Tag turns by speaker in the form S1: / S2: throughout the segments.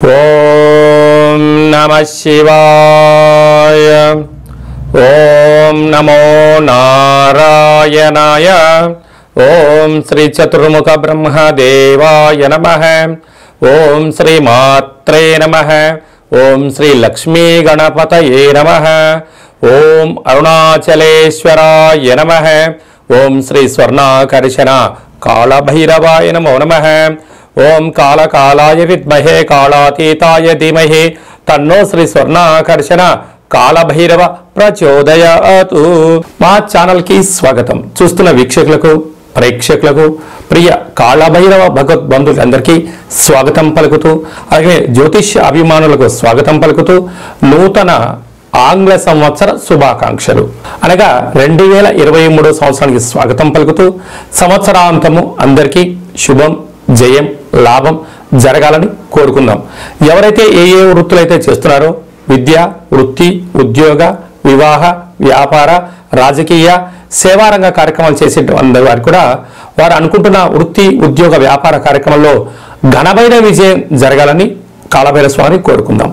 S1: ఓం నమః శివాయ. ఓం నమో నారాయణాయ. ఓం శ్రీ చతుర్ముఖ బ్రహ్మదేవాయ నమః. ఓం శ్రీ మాత్రే నమః. ఓం శ్రీ లక్ష్మీ గణపతయే నమః. ఓం అరుణాచలేశ్వరాయ నమః. ఓం శ్రీ స్వర్ణాకర్షణ కాళభైరవాయ నమో నమః. ఓం కాళకాలాయ విద్మహే కాళాతీతాయ ధీమహి తన్నో శ్రీ స్వర్ణాకర్షణ కాళభైరవ ప్రచోదయాతు. మా ఛానల్కి స్వాగతం. చూస్తున్న వీక్షకులకు ప్రేక్షకులకు ప్రియ కాళభైరవ భగవద్బంధువులందరికీ స్వాగతం పలుకుతూ, అలాగే జ్యోతిష్య అభిమానులకు స్వాగతం పలుకుతూ నూతన ఆంగ్ల సంవత్సర శుభాకాంక్షలు అనగా 2023 సంవత్సరానికి స్వాగతం పలుకుతూ సంవత్సరాంతము అందరికీ శుభం, జయం, లాభం జరగాలని కోరుకుందాం. ఎవరైతే ఏ వృత్తులైతే చేస్తున్నారో విద్య, వృత్తి, ఉద్యోగ, వివాహ, వ్యాపార, రాజకీయ, సేవారంగ కార్యక్రమాలు చేసే అందరి వారు కూడా వారు అనుకుంటున్న వృత్తి, ఉద్యోగ, వ్యాపార కార్యక్రమంలో ఘనమైన విజయం జరగాలని కాళభైరవ స్వామిని కోరుకుందాం.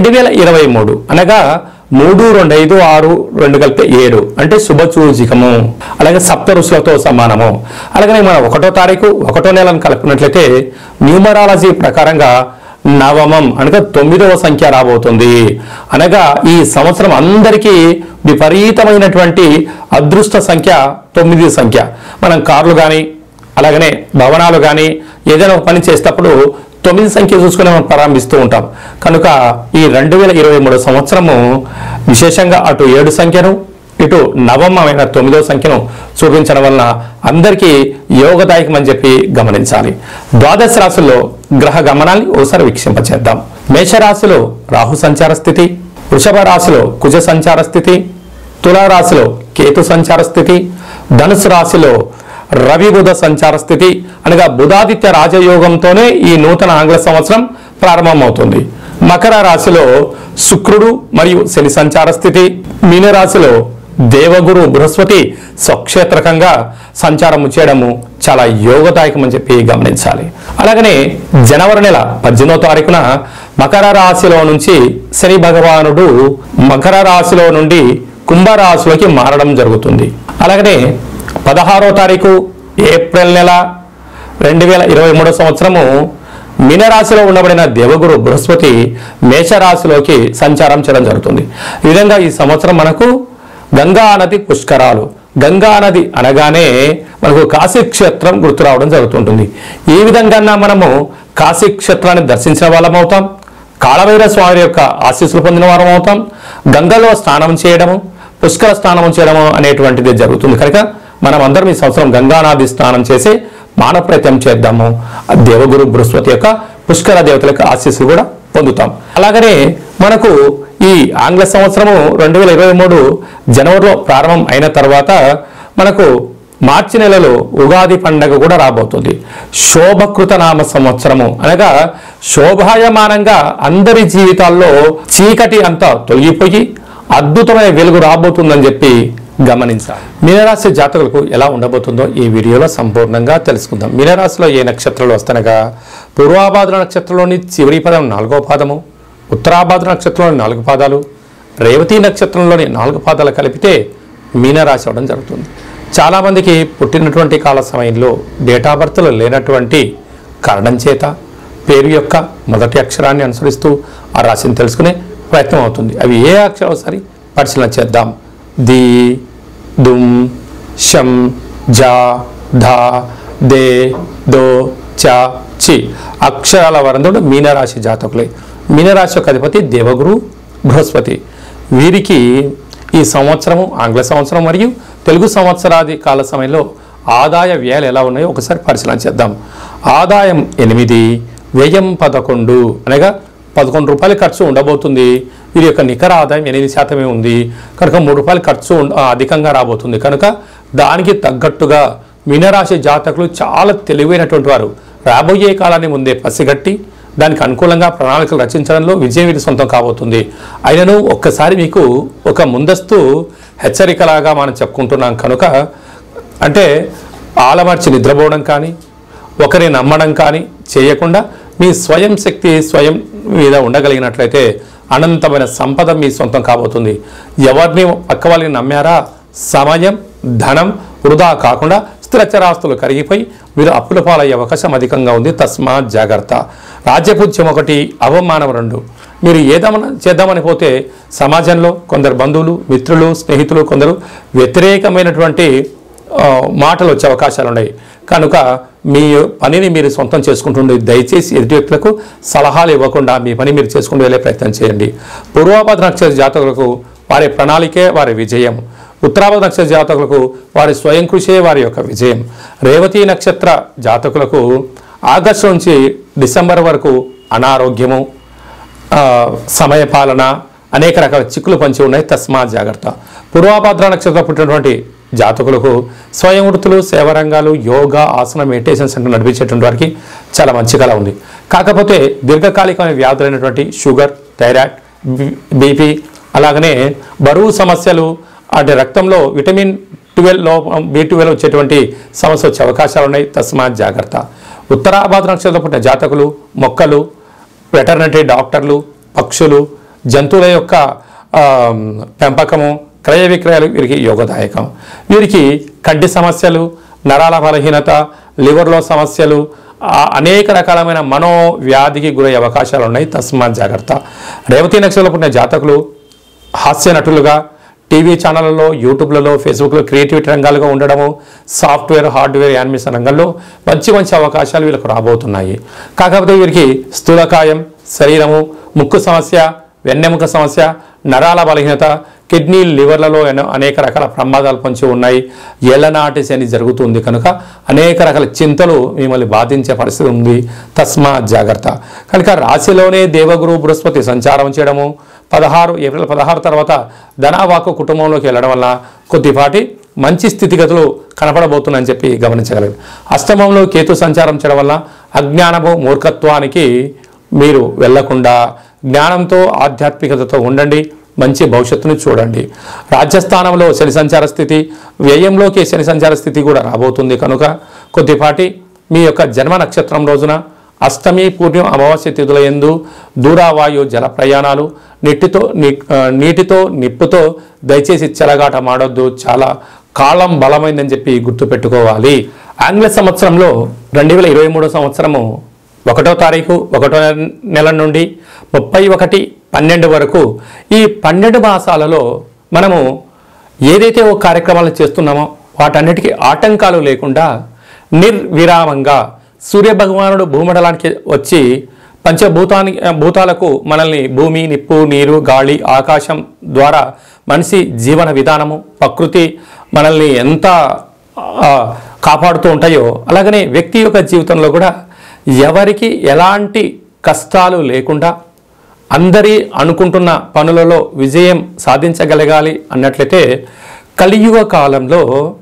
S1: 2023 అనగా 3, 2, 5, 6, 2 కలిపితే 7 అంటే శుభసూచికము, అలాగే సప్త ఋషులతో సమానము. అలాగే మనం 1వ తారీఖు 1వ నెలను కలిపినట్లయితే న్యూమరాలజీ ప్రకారంగా నవమం అనగా 9వ సంఖ్య రాబోతుంది. అనగా ఈ సంవత్సరం అందరికీ విపరీతమైనటువంటి అదృష్ట సంఖ్య 9 సంఖ్య. మనం కార్లు కానీ అలాగనే భవనాలు కానీ ఏదైనా పని చేసేటప్పుడు 9 సంఖ్య చూసుకుని మనం ప్రారంభిస్తూ ఉంటాం. కనుక ఈ 2023 సంవత్సరము విశేషంగా అటు 7 సంఖ్యను ఇటు నవమమైన 9వ సంఖ్యను చూపించడం వలన అందరికీ యోగదాయకమని చెప్పి గమనించాలి. ద్వాదశ రాశుల్లో గ్రహ గమనాన్ని ఒకసారి వీక్షింపచేద్దాం. మేషరాశిలో రాహు సంచార స్థితి, వృషభ రాశిలో కుజ సంచార స్థితి, తులారాశిలో కేతు సంచార స్థితి, ధనుసు రాశిలో రవి బుధ సంచార స్థితి అనగా బుధాదిత్య రాజయోగంతోనే ఈ నూతన ఆంగ్ల సంవత్సరం ప్రారంభమవుతుంది. మకర రాశిలో శుక్రుడు మరియు శని సంచార స్థితి, మీనరాశిలో దేవగురు బృహస్పతి స్వక్షేత్రకంగా సంచారం చేయడము చాలా యోగదాయకమని చెప్పి గమనించాలి. అలాగనే జనవరి నెల 18వ తారీఖున మకర రాశిలో నుంచి శని భగవానుడు మకర రాశిలో నుండి కుంభరాశిలోకి మారడం జరుగుతుంది. అలాగనే 16వ తారీఖు ఏప్రిల్ నెల 2023 సంవత్సరము మీనరాశిలో ఉండబడిన దేవగురు బృహస్పతి మేషరాశిలోకి సంచారం చేయడం జరుగుతుంది. ఈ విధంగా ఈ సంవత్సరం మనకు గంగా నది పుష్కరాలు, గంగా నది అనగానే మనకు కాశీ క్షేత్రం గుర్తు రావడం జరుగుతుంటుంది. ఈ విధంగా మనము కాశీ క్షేత్రాన్ని దర్శించిన వాళ్ళం అవుతాం, కాళభైరవ స్వామి యొక్క ఆశీస్సులు పొందిన వారం అవుతాం, గంగలో స్నానం చేయడము, పుష్కర స్నానం చేయడము అనేటువంటిది జరుగుతుంది. కనుక మనం అందరం ఈ సంవత్సరం గంగానది స్నానం చేసి మానవ ప్రయత్నం చేద్దాము. దేవగురు బృహస్పతి యొక్క పుష్కర దేవతల యొక్క ఆశీస్సులు కూడా పొందుతాం. అలాగనే మనకు ఈ ఆంగ్ల సంవత్సరము 2023 జనవరిలో ప్రారంభం అయిన తర్వాత మనకు మార్చి నెలలో ఉగాది పండుగ కూడా రాబోతుంది. శోభకృత నామ సంవత్సరము అనగా శోభాయమానంగా అందరి జీవితాల్లో చీకటి అంతా తొలగిపోయి అద్భుతమైన వెలుగు రాబోతుందని చెప్పి గమనించాలి. మీనరాశి జాతకులకు ఎలా ఉండబోతుందో ఈ వీడియోలో సంపూర్ణంగా తెలుసుకుందాం. మీనరాశిలో ఏ నక్షత్రాలు వస్తానగా పూర్వాభాద్ర నక్షత్రంలోని చివరి పదం 4వ పాదము, ఉత్తరాభాద్ర నక్షత్రంలోని 4 పాదాలు, రేవతి నక్షత్రంలోని 4 పాదాలు కలిపితే మీనరాశి అవడం జరుగుతుంది. చాలామందికి పుట్టినటువంటి కాల సమయంలో డేట్ ఆఫ్ బర్త్లో లేనటువంటి కారణం చేత పేరు యొక్క మొదటి అక్షరాన్ని అనుసరిస్తూ ఆ రాశిని తెలుసుకునే ప్రయత్నం అవుతుంది. అవి ఏ అక్షరం సరి పరిశీలన చేద్దాం. ది, దుమ్, షం, జా, ధా, దే, దో, చా, చి అక్షరాల వరందుడు మీనరాశి జాతకులే. మీనరాశి యొక్క అధిపతి దేవగురు బృహస్పతి. వీరికి ఈ సంవత్సరము ఆంగ్ల సంవత్సరం మరియు తెలుగు సంవత్సరాది కాల సమయంలో ఆదాయ వ్యయాలు ఎలా ఉన్నాయో ఒకసారి పరిశీలన చేద్దాం. ఆదాయం 8, వ్యయం 11 అనగా 11 రూపాయల ఖర్చు ఉండబోతుంది. వీరి యొక్క నికర ఆదాయం 8% ఉంది కనుక 3 రూపాయల ఖర్చు అధికంగా రాబోతుంది. కనుక దానికి తగ్గట్టుగా మీనరాశి జాతకులు చాలా తెలివైనటువంటి వారు రాబోయే కాలాన్ని ముందే పసిగట్టి దానికి అనుకూలంగా ప్రణాళికలు రచించడంలో విజయం వీరి సొంతం కాబోతుంది. అయినను ఒక్కసారి మీకు ఒక ముందస్తు హెచ్చరికలాగా మనం చెప్పుకుంటున్నాం. కనుక అంటే ఆలమర్చి నిద్రపోవడం కానీ ఒకరిని నమ్మడం కానీ చేయకుండా మీ స్వయం శక్తి స్వయం మీద ఉండగలిగినట్లయితే అనంతమైన సంపద మీ సొంతం కాబోతుంది. ఎవరిని పక్క వాళ్ళని నమ్మారా, సమయం ధనం వృధా కాకుండా స్థిరచరాస్తులు కరిగిపోయి మీరు అప్పుల పాలయ్యే అవకాశం అధికంగా ఉంది. తస్మాత్ జాగ్రత్త. రాజ్యపూజ్యం 1, అవమానం 2. మీరు ఏదైనా చేద్దామని పోతే సమాజంలో కొందరు బంధువులు, మిత్రులు, స్నేహితులు కొందరు వ్యతిరేకమైనటువంటి మాటలు వచ్చే అవకాశాలు ఉన్నాయి. కనుక మీ పనిని మీరు సొంతం చేసుకుంటుండే దయచేసి ఎదుటి వ్యక్తులకు సలహాలు ఇవ్వకుండా మీ పని మీరు చేసుకుంటూ వెళ్ళే ప్రయత్నం చేయండి. పూర్వాభాద్ర నక్షత్ర జాతకులకు వారి ప్రణాళికే వారి విజయం. ఉత్తరాభాద్ర నక్షత్ర జాతకులకు వారి స్వయం కృషే వారి యొక్క విజయం. రేవతి నక్షత్ర జాతకులకు ఆగస్టు నుంచి డిసెంబర్ వరకు అనారోగ్యము, సమయపాలన, అనేక రకాల చిక్కులు పంచి ఉన్నాయి. తస్మాత్ జాగ్రత్త. పూర్వాభాద్ర నక్షత్రం పుట్టినటువంటి జాతకులకు స్వయం వృత్తులు, సేవరంగాలు, యోగా, ఆసన, మెడిటేషన్ సెంటర్ నడిపించేటువంటి వారికి చాలా మంచి కళ ఉంది. కాకపోతే దీర్ఘకాలికమైన వ్యాధులైనటువంటి షుగర్, థైరాయిడ్, బీపీ, అలాగనే బరువు సమస్యలు, అంటే రక్తంలో విటమిన్ 12 లోపం, B12 వచ్చేటువంటి సమస్య వచ్చే అవకాశాలు ఉన్నాయి. తస్మాత్ జాగ్రత్త. ఉత్తరాభాద్ర నక్షత్రం పుట్టిన జాతకులు మొక్కలు, వెటర్నరీ డాక్టర్లు, పక్షులు, జంతువుల యొక్క పెంపకము, క్రయ విక్రయాలు వీరికి యోగదాయకం. వీరికి కంటి సమస్యలు, నరాల బలహీనత, లివర్లో సమస్యలు, అనేక రకాలమైన మనోవ్యాధికి గురయ్యే అవకాశాలు ఉన్నాయి. తస్మాత్ జాగ్రత్త. రేవతి నక్షత్రంలో పుట్టిన జాతకులు హాస్య నటులుగా టీవీ ఛానళ్లలో, యూట్యూబ్లలో, ఫేస్బుక్లో క్రియేటివిటీ రంగాలుగా ఉండడము, సాఫ్ట్వేర్, హార్డ్వేర్, యానిమేషన్ రంగంలో మంచి మంచి అవకాశాలు వీళ్ళకు రాబోతున్నాయి. కాకపోతే వీరికి స్థూలకాయం, శరీరము, ముక్కు సమస్య, వెన్నెముక సమస్య, నరాల బలహీనత, కిడ్నీ, లివర్లలో అనేక రకాల ప్రమాదాలు పొంచి ఉన్నాయి. ఏళ్ళనాటి శని జరుగుతుంది కనుక అనేక రకాల చింతలు మిమ్మల్ని బాధించే పరిస్థితి ఉంది. తస్మాత్ జాగ్రత్త. కనుక రాశిలోనే దేవగురు బృహస్పతి సంచారం చేయడము, ఏప్రిల్ 16 తర్వాత ధనావాకు కుటుంబంలోకి వెళ్ళడం వల్ల కొద్దిపాటి మంచి స్థితిగతులు కనపడబోతున్నాయని చెప్పి గమనించగలరు. అష్టమంలో కేతు సంచారం చేయడం వల్ల అజ్ఞానము, మూర్ఖత్వానికి మీరు వెళ్లకుండా జ్ఞానంతో, ఆధ్యాత్మికతతో ఉండండి. మంచి భవిష్యత్తును చూడండి. రాజ్యస్థానంలో శని సంచార స్థితి, వ్యయంలోకి శని సంచార స్థితి కూడా రాబోతుంది కనుక కొద్దిపాటి మీ యొక్క జన్మ నక్షత్రం రోజున అష్టమి, పూర్ణ్యం, అమావాస్య తిథుల యందు దూరావాయు జల ప్రయాణాలు, నీటితో నిప్పుతో దయచేసి చెలగాట మాడొద్దు. చాలా కాలం బలమైందని చెప్పి గుర్తుపెట్టుకోవాలి. ఆంగ్ల సంవత్సరంలో 2023 సంవత్సరము 1వ తారీఖు 1వ నెల నుండి 31/12 వరకు ఈ 12 మాసాలలో మనము ఏదైతే ఓ కార్యక్రమాలు చేస్తున్నామో వాటన్నిటికీ ఆటంకాలు లేకుండా నిర్విరామంగా సూర్యభగవానుడు భూమండలానికి వచ్చి భూతాలకు మనల్ని భూమి, నిప్పు, నీరు, గాలి, ఆకాశం ద్వారా మనిషి జీవన విధానము, ప్రకృతి మనల్ని ఎంత కాపాడుతూ ఉంటాయో అలాగనే వ్యక్తి యొక్క జీవితంలో కూడా ఎవరికి ఎలాంటి కష్టాలు లేకుండా అందరి అనుకుంటున్న పనులలో విజయం సాధించగలగాలి అన్నట్లయితే కలియుగ కాలంలో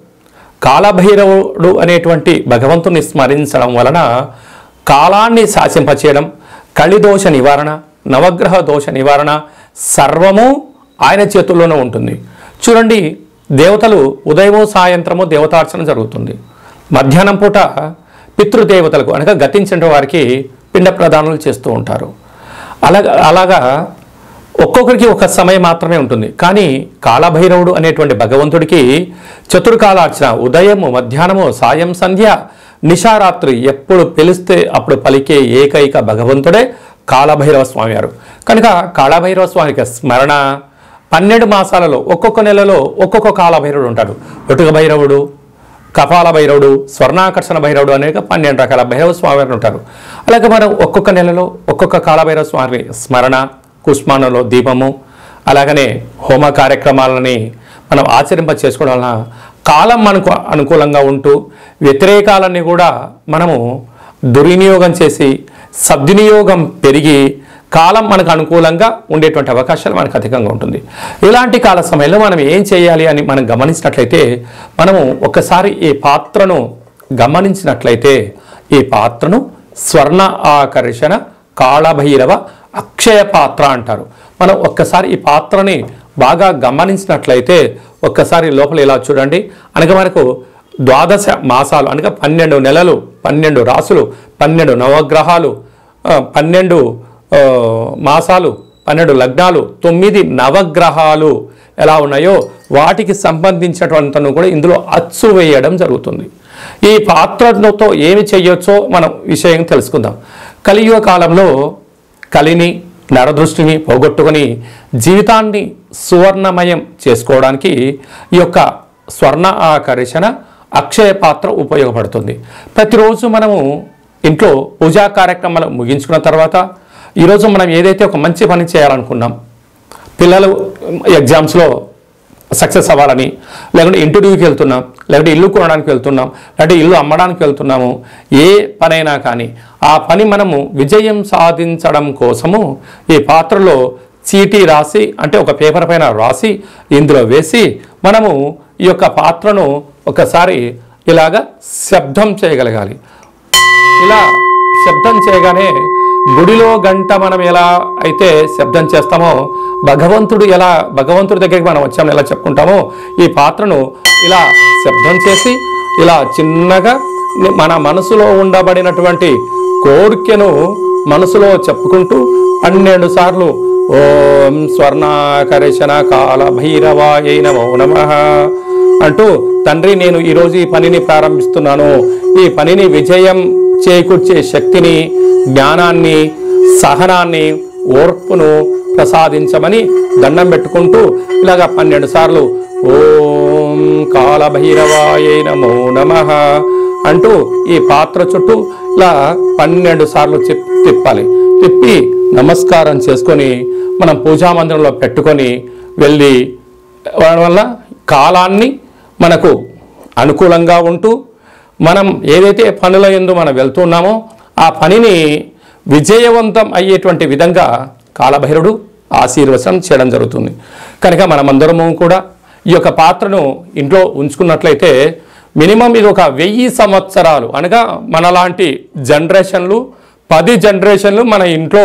S1: కాలభైరవుడు అనేటువంటి భగవంతుని స్మరించడం వలన కాలాన్ని శాసింపచేయడం, కలిదోష నివారణ, నవగ్రహ దోష నివారణ సర్వము ఆయన చేతుల్లోనే ఉంటుంది. చూడండి, దేవతలు ఉదయము సాయంత్రము దేవతార్చన జరుగుతుంది. మధ్యాహ్నం పూట పితృదేవతలకు అనగా గతించిన వారికి పిండ ప్రదానాలు చేస్తూ ఉంటారు. అలాగా ఒక్కొక్కరికి ఒక సమయం మాత్రమే ఉంటుంది. కానీ కాలభైరవుడు అనేటువంటి భగవంతుడికి చతుర్కాలార్చన ఉదయము, మధ్యాహ్నము, సాయం, సంధ్య, నిశారాత్రి ఎప్పుడు పిలిస్తే అప్పుడు పలికే ఏకైక భగవంతుడే కాలభైరవ స్వామి వారు. కనుక కాలభైరవ స్వామికి స్మరణ 12 మాసాలలో ఒక్కొక్క నెలలో ఒక్కొక్క కాలభైరవుడు ఉంటాడు. ఒటుక భైరవుడు, కపాల భైరవుడు, స్వర్ణాకర్షణ భైరవుడు అనేక 12 రకాల భైరవ స్వామివారు ఉంటారు. అలాగే మనం ఒక్కొక్క నెలలో ఒక్కొక్క కాలభైరవ స్వామి స్మరణ, కుష్మానంలో దీపము, అలాగనే హోమ కార్యక్రమాలని మనం ఆచరింప చేసుకోవడం వలన కాలం మనకు అనుకూలంగా ఉంటూ వ్యతిరేకాలన్నీ కూడా మనము దుర్వినియోగం చేసి సద్వినియోగం పెరిగి కాలం మనకు అనుకూలంగా ఉండేటువంటి అవకాశాలు మనకు అధికంగా ఉంటుంది. ఇలాంటి కాల సమయంలో మనం ఏం చేయాలి అని మనం గమనించినట్లయితే, మనము ఒక్కసారి ఈ పాత్రను గమనించినట్లయితే ఈ పాత్రను స్వర్ణ ఆకర్షణ కాళభైరవ అక్షయ పాత్ర అంటారు. మనం ఒక్కసారి ఈ పాత్రని బాగా గమనించినట్లయితే ఒక్కసారి లోపల ఇలా చూడండి. అనగా మనకు 12 మాసాలు అనగా 12 నెలలు, 12 రాసులు, 12 నవగ్రహాలు, 12 మాసాలు, 12 లగ్నాలు, 9 నవగ్రహాలు ఎలా ఉన్నాయో వాటికి సంబంధించినటువంటిను కూడా ఇందులో అచ్చు వేయడం జరుగుతుంది. ఈ పాత్రతో ఏమి చేయొచ్చో మనం విషయం తెలుసుకుందాం. కలియుగ కాలంలో కలిని నరదృష్టిని పోగొట్టుకొని జీవితాన్ని సువర్ణమయం చేసుకోవడానికి ఈ యొక్క స్వర్ణ ఆకర్షణ అక్షయ పాత్ర ఉపయోగపడుతుంది. ప్రతిరోజు మనము ఇంట్లో పూజా కార్యక్రమాలు ముగించుకున్న తర్వాత ఈరోజు మనం ఏదైతే ఒక మంచి పని చేయాలనుకున్నాం, పిల్లలు ఎగ్జామ్స్లో సక్సెస్ అవ్వాలని, లేకుంటే ఇంటర్వ్యూకి వెళ్తున్నాం, లేకుంటే ఇల్లు కొనడానికి వెళ్తున్నాం, లేకపోతే ఇల్లు అమ్మడానికి వెళ్తున్నాము, ఏ పనైనా కానీ ఆ పని మనము విజయం సాధించడం కోసము ఈ పాత్రలో చీటీ రాసి, అంటే ఒక పేపర్ పైన రాసి ఇందులో వేసి మనము ఈ యొక్క పాత్రను ఒకసారి ఇలాగ శబ్దం చేయగలగాలి. ఇలా శబ్దం చేయగానే గుడిలో గంట మనం ఎలా అయితే శబ్దం చేస్తామో, భగవంతుడి దగ్గరికి మనం వచ్చామని ఎలా చెప్పుకుంటామో, ఈ పాత్రను ఇలా శబ్దం చేసి ఇలా చిన్నగా మన మనసులో ఉండబడినటువంటి కోరికను మనసులో చెప్పుకుంటూ 12 సార్లు ఓం స్వర్ణాకర్షణ కాల భైరవాయ నమో నమః అంటూ, తండ్రి నేను ఈరోజు ఈ పనిని ప్రారంభిస్తున్నాను, ఈ పనిని విజయం చేకూర్చే శక్తిని, జ్ఞానాన్ని, సహనాన్ని, ఓర్పును ప్రసాదించమని దండం పెట్టుకుంటూ ఇలాగా 12 సార్లు ఓం కాలభైరవాయ నమో నమః అంటూ ఈ పాత్ర చుట్టూ ఇలా 12 సార్లు తిప్పాలి. తిప్పి నమస్కారం చేసుకొని మనం పూజా మందిరంలో పెట్టుకొని వెళ్ళి వల్ల కాలాన్ని మనకు అనుకూలంగా ఉంటూ మనం ఏదైతే పనుల యందు మనం వెళ్తున్నామో ఆ పనిని విజయవంతం అయ్యేటువంటి విధంగా కాలభైరవుడు ఆశీర్వచనం చేయడం జరుగుతుంది. కనుక మనమందరము కూడా ఈ యొక్క పాత్రను ఇంట్లో ఉంచుకున్నట్లయితే మినిమం ఇది ఒక 1000 సంవత్సరాలు, అనగా మనలాంటి జనరేషన్లు 10 జనరేషన్లు మన ఇంట్లో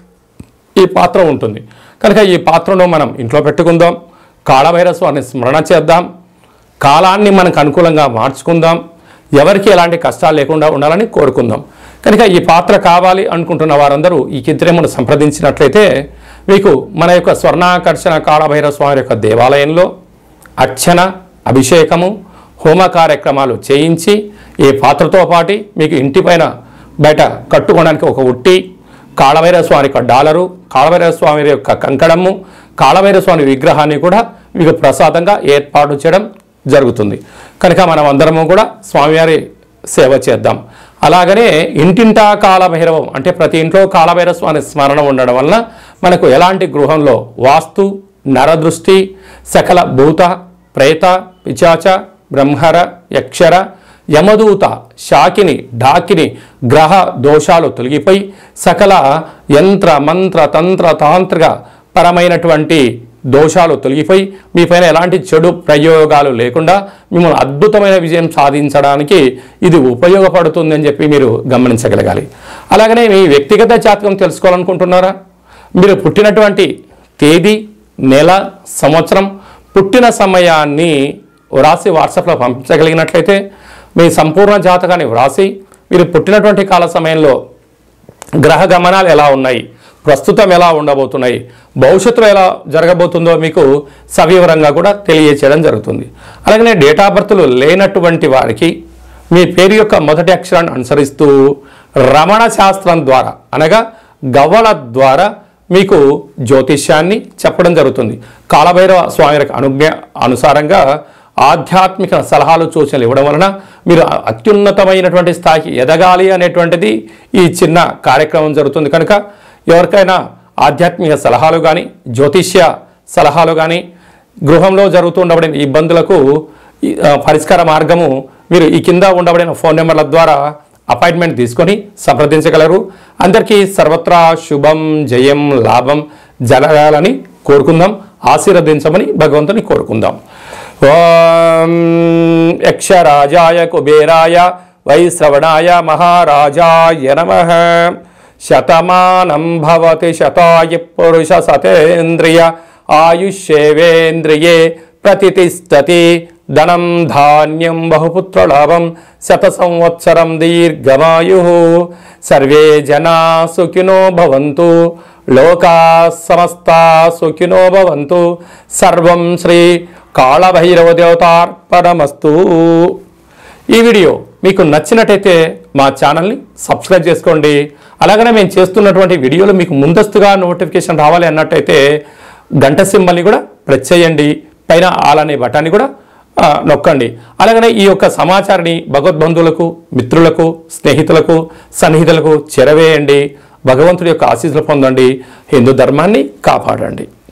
S1: ఈ పాత్ర ఉంటుంది. కనుక ఈ పాత్రను మనం ఇంట్లో పెట్టుకుందాం, కాళభైరవ స్వామిని స్మరణ చేద్దాం, కాలాన్ని మనకు అనుకూలంగా మార్చుకుందాం, ఎవరికి ఎలాంటి కష్టాలు లేకుండా ఉండాలని కోరుకుందాం. కనుక ఈ పాత్ర కావాలి అనుకుంటున్న వారందరూ ఈ చిత్రమును సంప్రదించినట్లయితే మీకు మన యొక్క స్వర్ణాకర్షణ కాళభైరవ స్వామి యొక్క దేవాలయంలో అర్చన, అభిషేకము, హోమ కార్యక్రమాలు చేయించి ఈ పాత్రతో పాటు మీకు ఇంటిపైన బయట కట్టుకోవడానికి ఒక ఉట్టి, కాళభైరవ స్వామి యొక్క డాలరు, కాళభైరవ స్వామి యొక్క కంకణము, కాళభైరవ స్వామి విగ్రహాన్ని కూడా మీకు ప్రసాదంగా ఏర్పాటు చేయడం జరుగుతుంది. కనుక మనం అందరము కూడా స్వామివారి సేవ చేద్దాం. అలాగనే ఇంటింటా కాళభైరవం, అంటే ప్రతి ఇంట్లో కాళభైరవ స్వామి స్మరణ ఉండడం వలన మనకు ఎలాంటి గృహంలో వాస్తు, నరదృష్టి, సకల భూత, ప్రేత, పిశాచ, బ్రహ్మర, యక్షర, యమదూత, శాకిని, ఢాకిని గ్రహ దోషాలు తొలగిపోయి సకల యంత్ర మంత్ర తంత్ర తాంత్రిక పరమైనటువంటి దోషాలు తొలగిపోయి మీ పైన ఎలాంటి చెడు ప్రయోగాలు లేకుండా మిమ్మల్ని అద్భుతమైన విజయం సాధించడానికి ఇది ఉపయోగపడుతుంది అని చెప్పి మీరు గమనించగలగాలి. అలాగనే మీ వ్యక్తిగత జాతకం తెలుసుకోవాలనుకుంటున్నారా? మీరు పుట్టినటువంటి తేదీ, నెల, సంవత్సరం, పుట్టిన సమయాన్ని వ్రాసి వాట్సాప్లో పంపించగలిగినట్లయితే మీ సంపూర్ణ జాతకాన్ని వ్రాసి మీరు పుట్టినటువంటి కాల సమయంలో గ్రహ గమనాలు ఎలా ఉన్నాయి, ప్రస్తుతం ఎలా ఉండబోతున్నాయి, భవిష్యత్తులో ఎలా జరగబోతుందో మీకు సవివరంగా కూడా తెలియచేయడం జరుగుతుంది. అలాగనే డేట్ ఆఫ్ బర్త్లు లేనటువంటి వారికి మీ పేరు యొక్క మొదటి అక్షరాన్ని అనుసరిస్తూ రమణ శాస్త్రం ద్వారా, అనగా గవ్వల ద్వారా మీకు జ్యోతిష్యాన్ని చెప్పడం జరుగుతుంది. కాళభైరవ స్వామి యొక్క అనుసారంగా ఆధ్యాత్మిక సలహాలు, సూచనలు ఇవ్వడం వలన మీరు అత్యున్నతమైనటువంటి స్థాయికి ఎదగాలి అనేటువంటిది ఈ చిన్న కార్యక్రమం జరుగుతుంది. కనుక ఎవరికైనా ఆధ్యాత్మిక సలహాలు కానీ, జ్యోతిష్య సలహాలు కానీ, గృహంలో జరుగుతూ ఉండబడిన ఇబ్బందులకు పరిష్కార మార్గము మీరు ఈ కింద ఉండబడిన ఫోన్ నెంబర్ల ద్వారా అపాయింట్మెంట్ తీసుకొని సంప్రదించగలరు. అందరికీ సర్వత్రా శుభం, జయం, లాభం జరగాలని కోరుకుందాం. ఆశీర్వదించమని భగవంతుని కోరుకుందాం. ఓం యక్షరాజాయ కుబేరాయ వైశ్రవణాయ మహారాజాయ నమః. శతమానం భవతి శతాయ పురుష సతేంద్రియ ఆయుష్యేవేంద్రియే ప్రతిష్టతి ధనం ధాన్యం బహుపుత్రలాభం శత సంవత్సరం దీర్ఘమాయు సర్వే జనా సుఖినో భవంతు లోకా సమస్తా సుఖినో భవంతు సర్వం శ్రీ కాళభైరవ దేవతార్పణమస్తు. ఈ వీడియో మీకు నచ్చినట్టయితే మా ఛానల్ని సబ్స్క్రైబ్ చేసుకోండి. అలాగనే మేము చేస్తున్నటువంటి వీడియోలు మీకు ముందస్తుగా నోటిఫికేషన్ రావాలి అన్నట్టయితే గంట సింబల్ని కూడా ప్రెస్ చేయండి. పైన ఆల్ అనే బటాన్ని కూడా నొక్కండి. అలాగనే ఈ యొక్క సమాచారాన్ని భగవద్బంధువులకు, మిత్రులకు, స్నేహితులకు, సన్నిహితులకు చేరవేయండి. భగవంతుడి యొక్క ఆశీస్సులు పొందండి. హిందూ ధర్మాన్ని కాపాడండి.